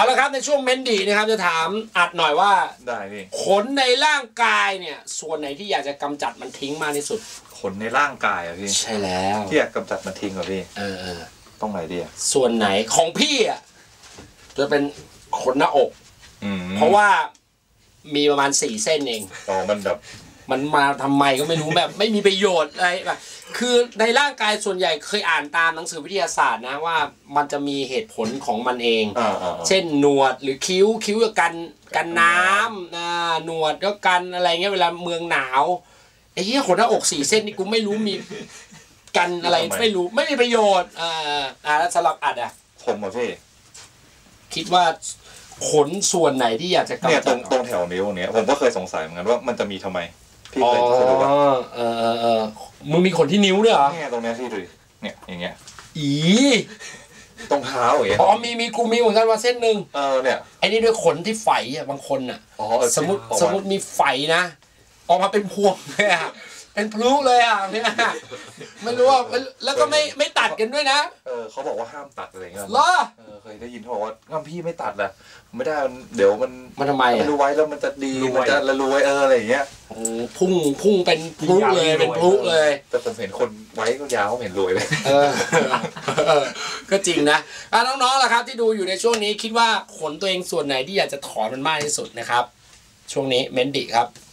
เอาละครับในช่วงเมนดีนะครับจะถามอัดหน่อยว่าได้พี่ขนในร่างกายเนี่ยส่วนไหนที่อยากจะกำจัดมันทิ้งมากที่สุดขนในร่างกายอะพี่ใช่แล้วที่อยากกำจัดมันทิ้งเหรอพี่ตรงไหนดีอะส่วนไหนของพี่อะจะเป็นขนหน้าอกเพราะว่ามีประมาณ4 เส้นเองมันมาทำไมก็ไม่รู้แบบไม่มีประโยชน์อะไรแบบคือในร่างกายส่วนใหญ่เคยอ่านตามหนังสือวิทยาศาสตร์นะว่ามันจะมีเหตุผลของมันเองเช่นหนวดหรือคิ้วก็กันน้ำหนวดก็กันอะไรเงี้ยเวลาเมืองหนาวไอ้เหี้ยขนหน้าอก4 เส้นนี่กูไม่รู้มีกันอะไรไม่รู้ไม่มีประโยชน์แล้วสำหรับอัดอะผมอะพี่คิดว่าขนส่วนไหนที่อยากจะกำจัดเนี่ยตรงแถวนิ้วเนี้ยผมก็เคยสงสัยเหมือนกันว่ามันจะมีทำไมพี่เคยดูป่ะมึงมีขนที่นิ้วด้วยเหรอเนี่ยตรงเนี้ยพี่ดูเนี่ยอย่างเงี้ยตรงเท้าอย่างเงี้ยมีกูมีเหมือนกันว่าเส้นหนึ่งเนี่ยไอ้นี่ด้วยขนที่ไฝอ่ะบางคนอ่ะสมมติมีไฝนะออกมาเป็นพวงเลยอ่ะเป็นพลุเลยอ่ะเนี่ยไม่รู้ว่าแล้วก็ไม่ตัดกันด้วยนะเขาบอกว่าห้ามตัดอะไรเงี้ยเหรอเคยได้ยินเขาบอกว่างั้นพี่ไม่ตัดอะไม่ได้เดี๋ยวมันทำไมมันรู้ไว้แล้วมันจะดีมันจะระรวยอะไรอย่างเงี้ยพุ่งเป็นพลุเลยเป็นพลุเลยแต่ผมเห็นคนไว้ก็ยาวเห็นรวยเลยก็จริงนะน้องๆล่ะครับที่ดูอยู่ในช่วงนี้คิดว่าขนตัวเองส่วนไหนที่อยากจะถอนมันมากที่สุดนะครับช่วงนี้เมนดิครับ